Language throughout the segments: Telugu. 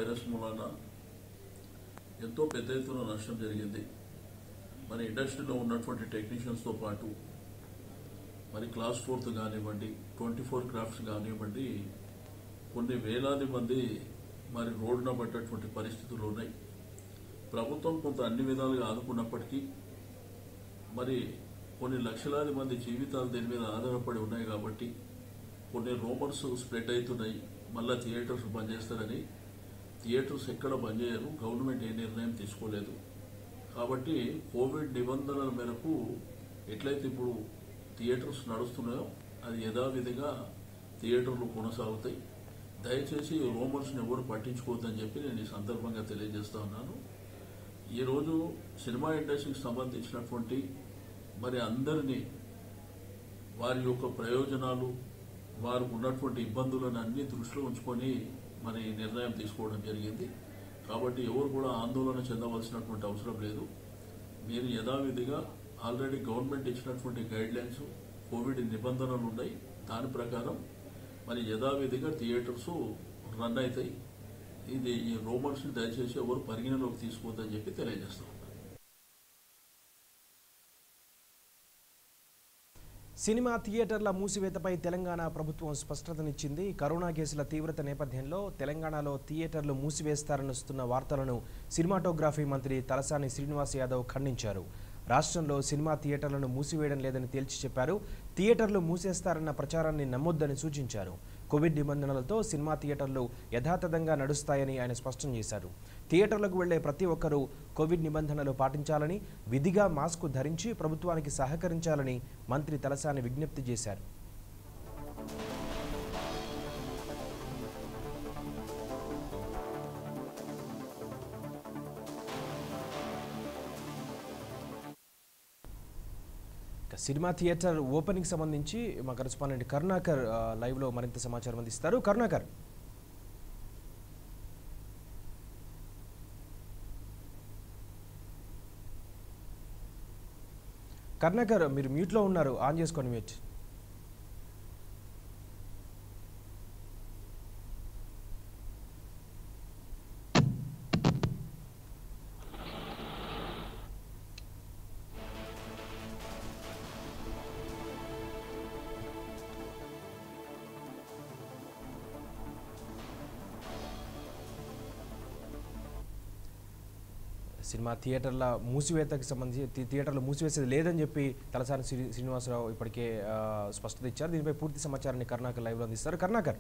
వైరస్ మూలాన ఎంతో పెద్ద ఎత్తున నష్టం జరిగింది. మరి ఇండస్ట్రీలో ఉన్నటువంటి టెక్నీషియన్స్తో పాటు మరి క్లాస్ 4th కానివ్వండి, 24 క్రాఫ్ట్స్ కానివ్వండి, కొన్ని వేలాది మంది మరి రోడ్డున పడ్డటువంటి పరిస్థితులు ఉన్నాయి. ప్రభుత్వం కొంత అన్ని విధాలుగా ఆదుకున్నప్పటికీ మరి కొన్ని లక్షలాది మంది జీవితాలు దీని మీద ఆధారపడి ఉన్నాయి కాబట్టి కొన్ని రూమర్స్ స్ప్రెడ్ అవుతున్నాయి. మళ్ళా థియేటర్స్ బంద్ చేస్తారని. థియేటర్స్ ఎక్కడ బంద్ చేయరు, గవర్నమెంట్ ఏ నిర్ణయం తీసుకోలేదు. కాబట్టి కోవిడ్ నిబంధనల మేరకు ఎట్లయితే ఇప్పుడు థియేటర్స్ నడుస్తున్నాయో అది యథావిధిగా థియేటర్లు కొనసాగుతాయి. దయచేసి రూమర్స్ని ఎవరు పట్టించుకోవద్దని చెప్పి నేను ఈ సందర్భంగా తెలియజేస్తా ఉన్నాను. ఈరోజు సినిమా ఇండస్ట్రీకి సంబంధించినటువంటి మరి అందరినీ వారి యొక్క ప్రయోజనాలు, వారు ఉన్నటువంటి ఇబ్బందులను అన్ని దృష్టిలో ఉంచుకొని మరి నిర్ణయం తీసుకోవడం జరిగింది. కాబట్టి ఎవరు కూడా ఆందోళన చెందవలసినటువంటి అవసరం లేదు. మీరు యథావిధిగా ఆల్రెడీ గవర్నమెంట్ ఇచ్చినటువంటి గైడ్లైన్స్, కోవిడ్ నిబంధనలు ఉన్నాయి. దాని ప్రకారం మరి యథావిధిగా థియేటర్స్ రన్ అవుతాయి. ఇది ఈ రూమర్స్ని దయచేసి ఎవరు పరిగణలోకి తీసుకోవద్దని చెప్పి తెలియజేస్తాం. సినిమా థియేటర్ల మూసివేతపై తెలంగాణ ప్రభుత్వం స్పష్టతనిచ్చింది. కరోనా కేసుల తీవ్రత నేపథ్యంలో తెలంగాణలో థియేటర్లు మూసివేస్తారనిస్తున్న వార్తలను సినిమాటోగ్రఫీ మంత్రి తలసాని శ్రీనివాస్ యాదవ్ ఖండించారు. రాష్ట్రంలో సినిమా థియేటర్లను మూసివేయడం లేదని తేల్చి చెప్పారు. థియేటర్లు మూసేస్తారన్న ప్రచారాన్ని నమ్మొద్దని సూచించారు. కోవిడ్ నిబంధనలతో సినిమా థియేటర్లు యథాతథంగా నడుస్తాయని ఆయన స్పష్టం చేశారు. థియేటర్లకు వెళ్లే ప్రతి ఒక్కరూ కోవిడ్ నిబంధనలు పాటించాలని, విధిగా మాస్క్ ధరించి ప్రభుత్వానికి సహకరించాలని మంత్రి తలసాని విజ్ఞప్తి చేశారు. సినిమా థియేటర్ ఓపెనింగ్ సంబంధించి మా కరెస్పాండెంట్ కరుణాకర్ లైవ్లో మరింత సమాచారం అందిస్తారు. కరుణాకర్ మీరు మ్యూట్లో ఉన్నారు, ఆన్ చేసుకోండి మ్యూట్. సినిమా థియేటర్ల మూసివేతకు సంబంధించి థియేటర్లు మూసివేసేది లేదని చెప్పి తలసాని శ్రీనివాసరావు ఇప్పటికే స్పష్టత ఇచ్చారు. దీనిపై పూర్తి సమాచారాన్ని కరుణాకర్ లైవ్లో అందిస్తారు. కరుణాకర్,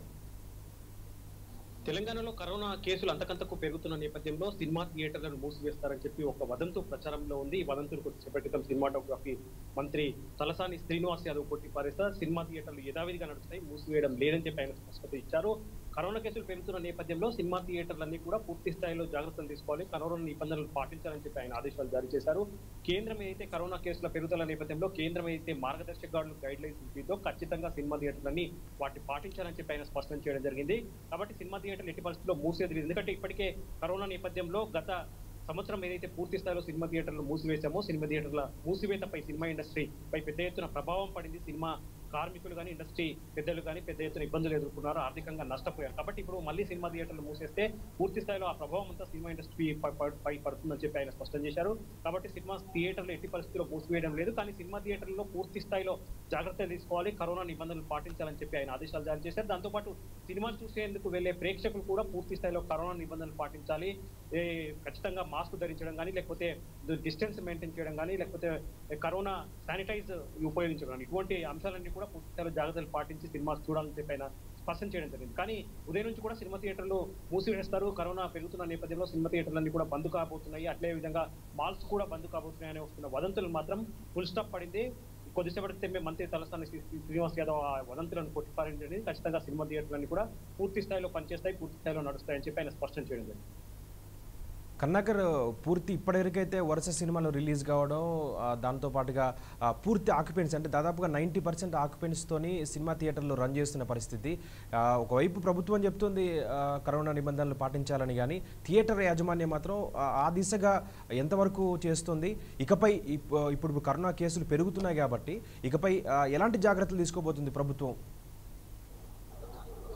తెలంగాణలో కరోనా కేసులు అంతకంతకు పెరుగుతున్న నేపథ్యంలో సినిమా థియేటర్లను మూసివేస్తారని చెప్పి ఒక వదంతు ప్రచారంలో ఉంది. ఈ వదంతులు కొద్దిసేపటి సినిమాటోగ్రఫీ మంత్రి తలసాని శ్రీనివాస్ యాదవ్ కొట్టిపారేస్తారు. సినిమా థియేటర్లు యథావిధిగా నడుస్తాయి, మూసివేయడం లేదని చెప్పి ఆయన స్పష్టత ఇచ్చారు. కరోనా కేసులు పెరుగుతున్న నేపథ్యంలో సినిమా థియేటర్లన్నీ కూడా పూర్తి స్థాయిలో జాగ్రత్తలు తీసుకోవాలి, కరోనా నిబంధనలు పాటించాలని చెప్పి ఆయన ఆదేశాలు జారీ చేశారు. కేంద్రం ఏదైతే కరోనా కేసుల పెరుగుదల నేపథ్యంలో కేంద్రం ఏదైతే మార్గదర్శక గైడ్ లైన్స్ ఇచ్చిందో ఖచ్చితంగా సినిమా థియేటర్లన్నీ వాటిని పాటించాలని చెప్పి ఆయన స్పష్టం చేయడం జరిగింది. కాబట్టి సినిమా థియేటర్లు ఎట్టి పరిస్థితుల్లో మూసేది లేదు. ఎందుకంటే ఇప్పటికే కరోనా నేపథ్యంలో గత సంవత్సరం ఏదైతే పూర్తి స్థాయిలో సినిమా థియేటర్లు మూసివేశామో సినిమా థియేటర్ల మూసివేతపై సినిమా ఇండస్ట్రీ పై పెద్ద ఎత్తున ప్రభావం పడింది. సినిమా కార్మికులు కానీ ఇండస్ట్రీ పెద్దలు కానీ పెద్ద ఎత్తున ఇబ్బందులు ఎదుర్కొన్నారు, ఆర్థికంగా నష్టపోయారు. కాబట్టి ఇప్పుడు మళ్ళీ సినిమా థియేటర్లు మూసేస్తే పూర్తి స్థాయిలో ఆ ప్రభావం అంతా సినిమా ఇండస్ట్రీ పై పడుతుందని చెప్పి ఆయన స్పష్టం చేశారు. కాబట్టి సినిమా థియేటర్లు ఎట్టి పరిస్థితుల్లో మూసివేయడం లేదు, కానీ సినిమా థియేటర్లలో పూర్తి స్థాయిలో జాగ్రత్తలు తీసుకోవాలి, కరోనా నిబంధనలు పాటించాలని చెప్పి ఆయన ఆదేశాలు జారీ చేశారు. దాంతోపాటు సినిమాలు చూసేందుకు వెళ్లే ప్రేక్షకులు కూడా పూర్తి స్థాయిలో కరోనా నిబంధనలు పాటించాలి, ఖచ్చితంగా మాస్క్ ధరించడం కానీ, లేకపోతే డిస్టెన్స్ మెయింటైన్ చేయడం కానీ, లేకపోతే కరోనా శానిటైజ్ ఉపయోగించడం కానీ, ఇటువంటి అంశాలన్నీ కూడా పూర్తి స్థాయిలో జాగ్రత్తలు పాటించి సినిమా చూడాలని చెప్పి ఆయన స్పష్టం చేయడం జరిగింది. కానీ ఉదయం నుంచి కూడా సినిమా థియేటర్లు మూసివేస్తారు. కరోనా పెరుగుతున్న నేపథ్యంలో సినిమా థియేటర్లన్నీ కూడా బంద్ కాబోతున్నాయి, అట్లే విధంగా మాల్స్ కూడా బంద్ కాబోతున్నాయని వస్తున్న వదంతులు మాత్రం ఫుల్ స్టాప్ పడింది. కొద్దిసేపటి మంత్రి తలసాని శ్రీనివాస్ యాదవ్ ఆ వదంతులను కొట్టిపారించండి, ఖచ్చితంగా సినిమా థియేటర్లన్నీ కూడా పూర్తి స్థాయిలో పనిచేస్తాయి, పూర్తి స్థాయిలో నడుస్తాయని చెప్పి ఆయన స్పష్టం చేయడం జరిగింది. కన్నాకర్, పూర్తి ఇప్పటివరకైతే వరుస సినిమాలు రిలీజ్ కావడం, దాంతోపాటుగా పూర్తి ఆక్యుపెన్సీ అంటే దాదాపుగా 90% ఆక్యుపెన్సీతోని సినిమా థియేటర్లో రన్ చేస్తున్న పరిస్థితి. ఒకవైపు ప్రభుత్వం చెప్తుంది కరోనా నిబంధనలు పాటించాలని, కానీ థియేటర్ యాజమాన్యం మాత్రం ఆ దిశగా ఎంతవరకు చేస్తుంది? ఇకపై ఇప్పుడు కరోనా కేసులు పెరుగుతున్నాయి కాబట్టి ఇకపై ఎలాంటి జాగ్రత్తలు తీసుకోబోతుంది ప్రభుత్వం?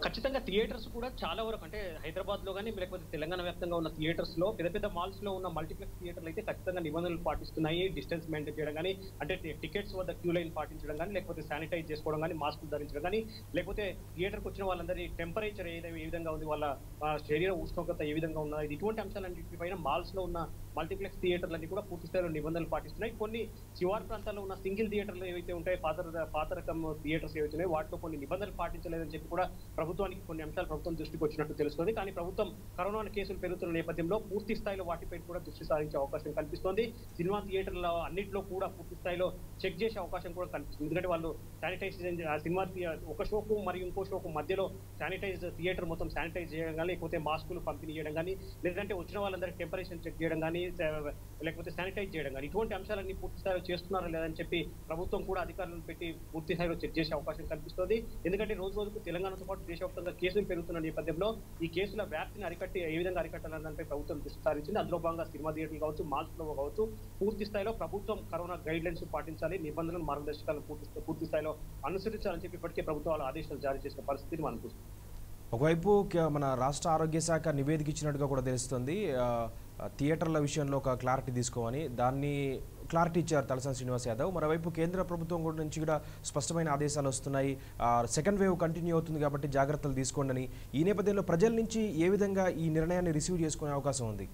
ఖచ్చితంగా థియేటర్స్ కూడా చాలా వరకు అంటే హైదరాబాద్ లో కానీ లేకపోతే తెలంగాణ వ్యాప్తంగా ఉన్న థియేటర్స్ లో పెద్ద పెద్ద మాల్స్ లో ఉన్న మల్టీప్లెక్స్ థియేటర్లు అయితే ఖచ్చితంగా నిబంధనలు పాటిస్తున్నాయి. డిస్టెన్స్ మెయింటైన్ చేయడం కానీ, అంటే టికెట్స్ వద్ద క్యూ లైన్ పాటించడం కానీ, లేకపోతే శానిటైజ్ చేసుకోవడం కానీ, మాస్కులు ధరించడం కానీ, లేకపోతే థియేటర్కి వచ్చిన వాళ్ళందరి టెంపరేచర్ ఏ విధంగా ఉంది, వాళ్ళ శరీర ఉష్ణోగ్రత ఏ విధంగా ఉన్నది, ఇటువంటి అంశాలన్నింటిపైన మాల్స్ లో ఉన్న మల్టీప్లెక్స్ థియేటర్లన్నీ కూడా పూర్తి స్థాయిలో నిబంధనలు పాటిస్తున్నాయి. కొన్ని శివారు ప్రాంతాల్లో ఉన్న సింగిల్ థియేటర్లు ఏవైతే ఉంటాయో, పాత రకం థియేటర్స్ ఏవైతే ఉన్నాయో వాటిలో కొన్ని నిబంధనలు పాటించలేదని చెప్పి కూడా ప్రభుత్వానికి కొన్ని అంశాలు ప్రభుత్వం దృష్టికి వచ్చినట్టు తెలుస్తుంది. కానీ ప్రభుత్వం కరోనా కేసులు పెరుగుతున్న నేపథ్యంలో పూర్తి స్థాయిలో వాటిపై కూడా దృష్టి సారించే అవకాశం కల్పిస్తోంది. సినిమా థియేటర్ల అన్నింటిలో కూడా పూర్తి స్థాయిలో చెక్ చేసే అవకాశం కూడా కల్పిస్తుంది. ఎందుకంటే వాళ్ళు శానిటైజేషన్ సినిమా ఒక షోకు మరియు ఇంకో షోకు మధ్యలో థియేటర్ మొత్తం శానిటైజ్ చేయడం కానీ, లేకపోతే మాస్కులు పంపిణీ చేయడం కానీ, లేదంటే వచ్చిన వాళ్ళందరికీ టెంపరేచర్ చెక్ చేయడం కానీ, లేకపోతే శానిటైజ్ చేయడం కానీ, ఇటువంటి అంశాలన్నీ పూర్తి స్థాయిలో చేస్తున్నారా లేదని చెప్పి ప్రభుత్వం కూడా అధికారులను పెట్టి పూర్తి స్థాయిలో చెక్ చేసే అవకాశం కల్పిస్తుంది. ఎందుకంటే రోజు రోజుకు తెలంగాణతో పాటు దేశవ్యాప్తంగా కేసులు పెరుగుతున్న నేపథ్యంలో ఈ కేసుల వ్యాప్తిని ఏ విధంగా అరికట్టాలనే దానిపై ప్రభుత్వం దృష్టి సారించింది. అందులో భాగంగా సినిమా థియేటర్లు కావచ్చు, మాల్స్ లో కావచ్చు, పూర్తి స్థాయిలో ప్రభుత్వం కరోనా గైడ్ లైన్స్ పాటించాలి, నిబంధనలు మార్గదర్శకాలను పూర్తి స్థాయిలో అనుసరించాలని చెప్పి ఇప్పటికే ప్రభుత్వాలు ఆదేశాలు జారీ చేసిన పరిస్థితిని మనం చూస్తున్నాం. ఒకవైపు మన రాష్ట్ర ఆరోగ్య శాఖ నివేదిక ఇచ్చినట్టుగా కూడా తెలుస్తుంది. థియేటర్ల విషయంలో ఒక క్లారిటీ తీసుకోమని, దాన్ని క్లారిటీ ఇచ్చారు తలసాని శ్రీనివాస్ యాదవ్. మరోవైపు కేంద్ర ప్రభుత్వం కూడా నుంచి కూడా స్పష్టమైన ఆదేశాలు వస్తున్నాయి. సెకండ్ వేవ్ కంటిన్యూ అవుతుంది కాబట్టి జాగ్రత్తలు తీసుకోండి అని. ఈ నేపథ్యంలో ప్రజల నుంచి ఏ విధంగా ఈ నిర్ణయాన్ని రిసీవ్ చేసుకునే అవకాశం ఉంది?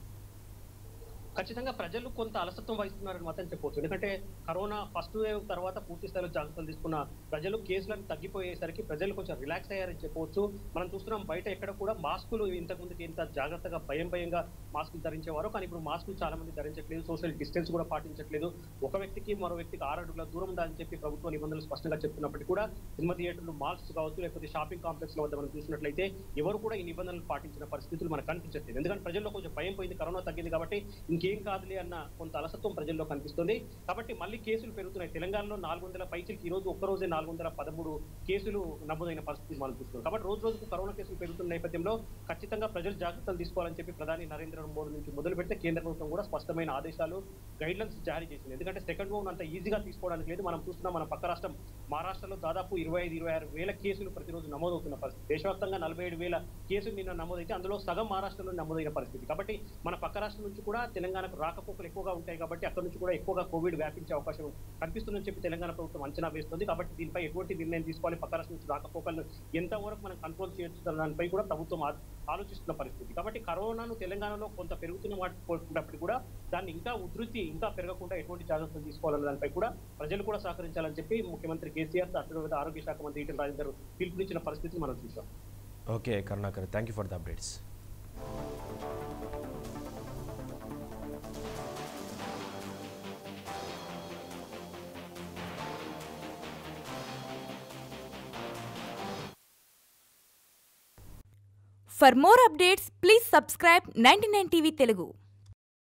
ఖచ్చితంగా ప్రజలు కొంత అలసత్వం వహిస్తున్నారని మాత్రం చెప్పవచ్చు. ఎందుకంటే కరోనా ఫస్ట్ వేవ్ తర్వాత పూర్తి స్థాయిలో జాగ్రత్తలు తీసుకున్న ప్రజలు కేసులను తగ్గిపోయేసరికి ప్రజలు కొంచెం రిలాక్స్ అయ్యారని చెప్పవచ్చు. మనం చూస్తున్నాం బయట ఎక్కడ కూడా మాస్కులు ఇంతకుముందుకి ఇంత జాగ్రత్తగా భయంగా మాస్కులు ధరించేవారు, కానీ ఇప్పుడు మాస్కులు చాలా మంది ధరించట్లేదు, సోషల్ డిస్టెన్స్ కూడా పాటించట్లేదు. ఒక వ్యక్తికి మరో వ్యక్తికి 6 అడుగుల దూరం ఉండాలని చెప్పి ప్రభుత్వ నిబంధనలు స్పష్టంగా చెప్తున్నప్పటికీ కూడా సినిమా థియేటర్లు, మాల్స్ కావచ్చు, లేకపోతే షాపింగ్ కాంప్లెక్స్ లో వద్ద మనం చూసినట్లయితే ఎవరు కూడా ఈ నిబంధనలు పాటించిన పరిస్థితులు మనకు కనిపించట్లేదు. ఎందుకంటే ప్రజల్లో కొంచెం భయం పోయింది, కరోనా తగ్గింది కాబట్టి ఇంకేం కాదులే అన్న కొంత అలసత్వం ప్రజల్లో కనిపిస్తుంది. కాబట్టి మళ్ళీ కేసులు పెరుగుతున్నాయి. తెలంగాణలో 400 పైచికి ఈ రోజు ఒక్కరోజే 413 కేసులు నమోదైన పరిస్థితి మనం చూస్తున్నాం. కాబట్టి రోజు రోజుకు కరోనా కేసులు పెరుగుతున్న నేపథ్యంలో ఖచ్చితంగా ప్రజలు జాగ్రత్తలు తీసుకోవాలని చెప్పి ప్రధాని నరేంద్ర మోదీ నుంచి మొదలు పెడితే కేంద్ర ప్రభుత్వం కూడా స్పష్టమైన ఆదేశాలు, గైడ్లైన్స్ జారీ చేసింది. ఎందుకంటే సెకండ్ వేవ్ అంత ఈజీగా తీసుకోవడానికి లేదు. మనం చూస్తున్నాం మన పక్క రాష్ట్రం మహారాష్ట్రలో దాదాపు 25-26 వేల కేసులు ప్రతిరోజు నమోదవుతున్న పరిస్థితి. దేశవ్యాప్తంగా 47,000 కేసులు నిన్న నమోదైతే అందులో సగం మహారాష్ట్రలో నమోదైన పరిస్థితి. కాబట్టి మన పక్క రాష్ట్రం నుంచి కూడా తెలంగాణకు రాకపోకలు ఎక్కువగా ఉంటాయి కాబట్టి అక్కడ నుంచి కూడా ఎక్కువగా కోవిడ్ వ్యాపించే అవకాశం కనిపిస్తుందని చెప్పి తెలంగాణ ప్రభుత్వం అంచనా వేస్తుంది. కాబట్టి దీనిపై ఎటువంటి నిర్ణయం తీసుకోవాలి, పక్క రాష్ట్రం నుంచి రాకపోకలను ఎంతవరకు మనం కంట్రోల్ చేయొచ్చు దానిపై కూడా ప్రభుత్వం ఆలోచిస్తున్న పరిస్థితి. కాబట్టి కరోనాను తెలంగాణలో కొంత పెరుగుతున్న వాటికి కూడా దాన్ని ఇంకా ఉధృతి ఇంకా పెరగకుండా ఎటువంటి జాగ్రత్తలు తీసుకోవాలన్న దానిపై కూడా ప్రజలు కూడా సహకరించాలని చెప్పి ముఖ్యమంత్రి కేసీఆర్, అటు ఆరోగ్య శాఖ మంత్రి ఈటెల రాజేందర్ పిలుపునిచ్చిన పరిస్థితిని మనం చూసాం. Okay Karunakar, thank you for the updates. For more updates, please subscribe 99 TV Telugu.